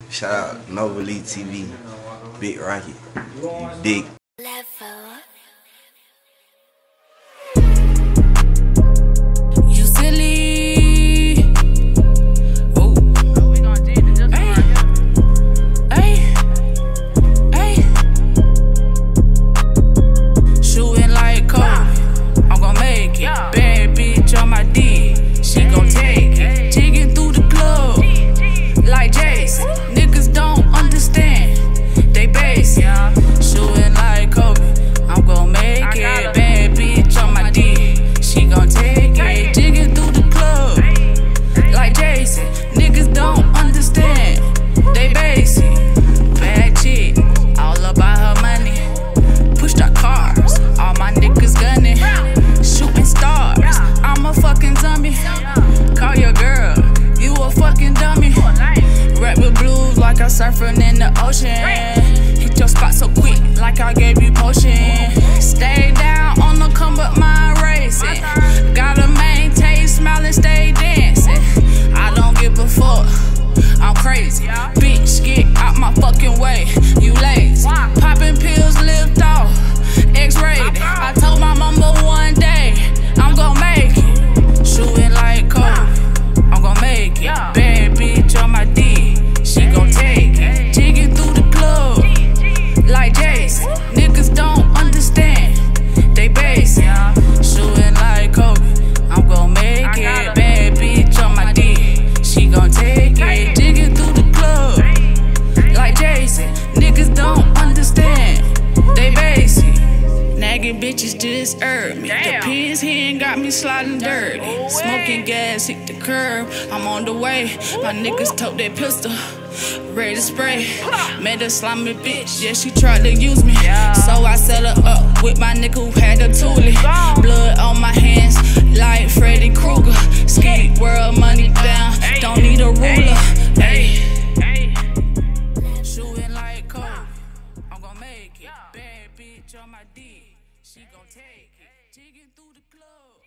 Shout out Nova Elite TV, Big Rocket, Dick. You silly. Oh, we gonna do this. Hey. Shooting like Kobe. I'm gonna make it. Bad bitch on my D. She gon' take it. Jigging through the club like Jason. Niggas don't understand. They basic. Shooting like Kobe. I'm gon' make it. Bad bitch on my D. She gon' take it. Jigging through the club like Jason. Niggas don't understand. They basic. Bad chick. All about her money. Push the cars. All my niggas gunning. Shooting stars. I'm a fucking zombie. Call your girl. You a fucking dummy. Rap with blues like I'm surfing in the ocean. Hit your spot so quick like I gave you potion. Stay down on the come but mind racing. Gotta maintain smiling, stay dancing. I don't give a fuck, I'm crazy. Bitch, get out my fucking way, you lazy. Popping pills, lift off, X-rated. I told my mama one day, I'm gon' make it. Shooting like Kobe, I'm gon' make it. Bad bitch on my D, she gon' take it. Jigging through the club like Jason. Niggas don't understand, they basic. Shooting like Kobe, I'm gon' make it. Bad bitch on my D, she gon' take it. Jigging through the club like Jason. Niggas don't understand, they basic. Nagging bitches just heard me. The pins here got me sliding dirty. Smoking gas, hit the curb. I'm on the way. My niggas tote that pistol, ready to spray. Met a slimy bitch, yeah, she tried to use me. So I set her up with my nigga who had a toolie. Blood on my hands like Freddy Krueger. Ski world money down, don't need a ruler. Hey. Shooting like Kobe, I'm gon' make it. Bad bitch on my D, she gon' take it. Jigging through the club.